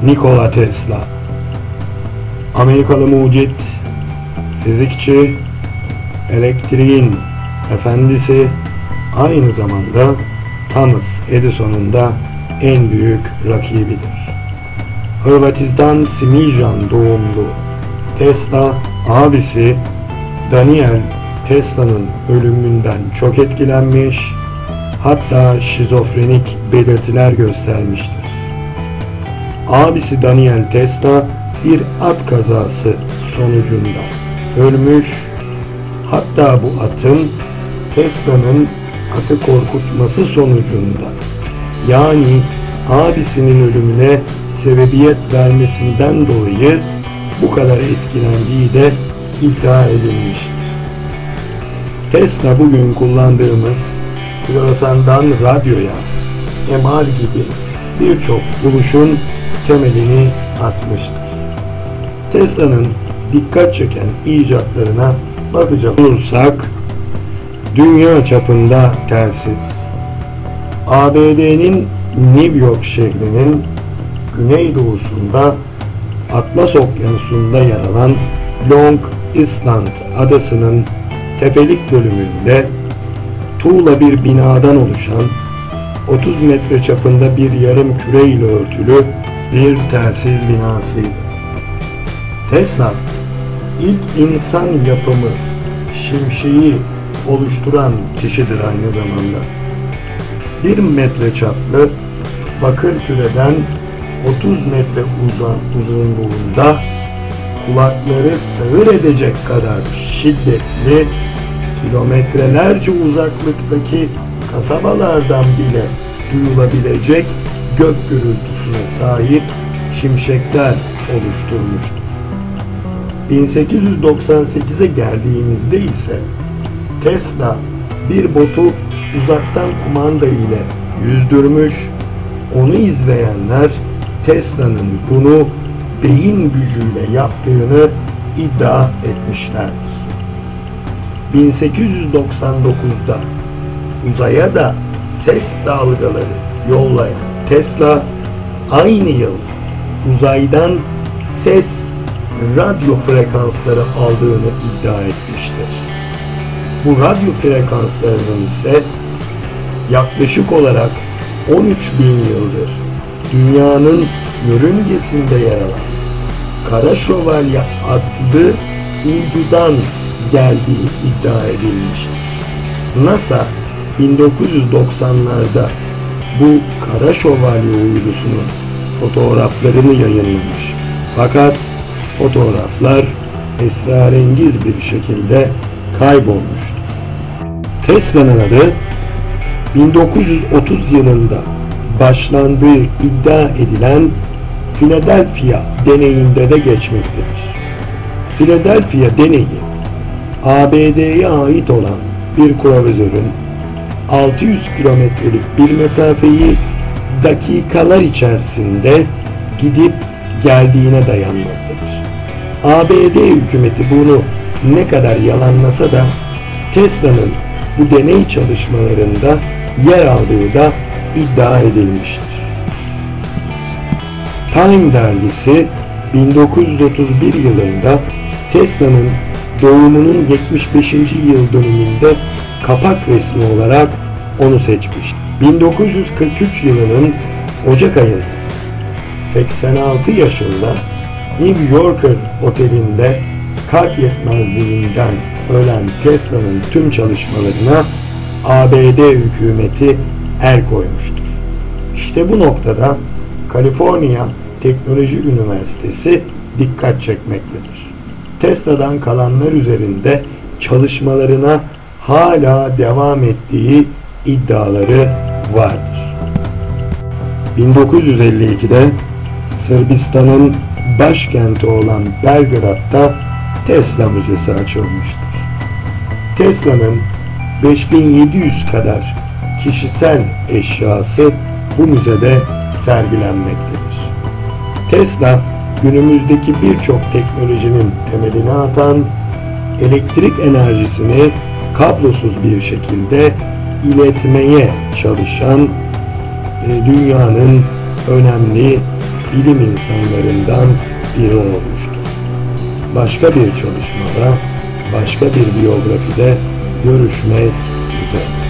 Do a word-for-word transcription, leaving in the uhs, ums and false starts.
Nikola Tesla. Amerikalı mucit, fizikçi, elektriğin efendisi, aynı zamanda Thomas Edison'un da en büyük rakibidir. Hırvatistan Simijan doğumlu Tesla, abisi Daniel Tesla'nın ölümünden çok etkilenmiş, hatta şizofrenik belirtiler göstermiştir. Abisi Daniel Tesla bir at kazası sonucunda ölmüş, hatta bu atın Tesla'nın atı korkutması sonucunda, yani abisinin ölümüne sebebiyet vermesinden dolayı bu kadar etkilendiği de iddia edilmiştir. Tesla bugün kullandığımız floresandan radyoya, M R gibi birçok buluşun temelini atmıştır. Tesla'nın dikkat çeken icatlarına bakacak olursak, dünya çapında telsiz, A B D'nin New York şehrinin güneydoğusunda Atlas Okyanusu'nda yer alan Long Island adasının tepelik bölümünde tuğla bir binadan oluşan otuz metre çapında bir yarım küre ile örtülü bir telsiz binasıydı. Tesla, ilk insan yapımı şimşeği oluşturan kişidir aynı zamanda. Bir metre çaplı bakır küreden otuz metre uzun, uzunluğunda kulakları sağır edecek kadar şiddetli, kilometrelerce uzaklıktaki kasabalardan bile duyulabilecek gök gürültüsüne sahip şimşekler oluşturmuştur. bin sekiz yüz doksan sekize geldiğimizde ise Tesla bir botu uzaktan kumanda ile yüzdürmüş, onu izleyenler Tesla'nın bunu beyin gücüyle yaptığını iddia etmişlerdir. bin sekiz yüz doksan dokuzda uzaya da ses dalgaları yollayan Tesla, aynı yıl uzaydan ses radyo frekansları aldığını iddia etmiştir. Bu radyo frekanslarının ise yaklaşık olarak on üç bin yıldır dünyanın yörüngesinde yer alan Kara Şövalye adlı uydudan geldiği iddia edilmiştir. NASA bin dokuz yüz doksanlarda bu Kara Şövalye uydusunun fotoğraflarını yayınlamış. Fakat fotoğraflar esrarengiz bir şekilde kaybolmuştur. Tesla'nın adı bin dokuz yüz otuz yılında başlandığı iddia edilen Philadelphia deneyinde de geçmektedir. Philadelphia deneyi, A B D'ye ait olan bir kruvazörün altı yüz kilometrelik bir mesafeyi dakikalar içerisinde gidip geldiğine dayanmaktadır. A B D hükümeti bunu ne kadar yalanlasa da Tesla'nın bu deney çalışmalarında yer aldığı da iddia edilmiştir. Time dergisi bin dokuz yüz otuz bir yılında Tesla'nın doğumunun yetmiş beşinci yıl dönümünde kapak resmi olarak onu seçmiş. bin dokuz yüz kırk üç yılının Ocak ayında seksen altı yaşında New Yorker otelinde kalp yetmezliğinden ölen Tesla'nın tüm çalışmalarına A B D hükümeti el koymuştur. İşte bu noktada Kaliforniya Teknoloji Üniversitesi dikkat çekmektedir. Tesla'dan kalanlar üzerinde çalışmalarına hala devam ettiği iddiaları vardır. bin dokuz yüz elli ikide Sırbistan'ın başkenti olan Belgrad'da Tesla Müzesi açılmıştır. Tesla'nın beş bin yedi yüz kadar kişisel eşyası bu müzede sergilenmektedir. Tesla, günümüzdeki birçok teknolojinin temelini atan, elektrik enerjisini kablosuz bir şekilde iletmeye çalışan e, dünyanın önemli bilim insanlarından biri olmuştur. Başka bir çalışmada, başka bir biyografide görüşmek üzere.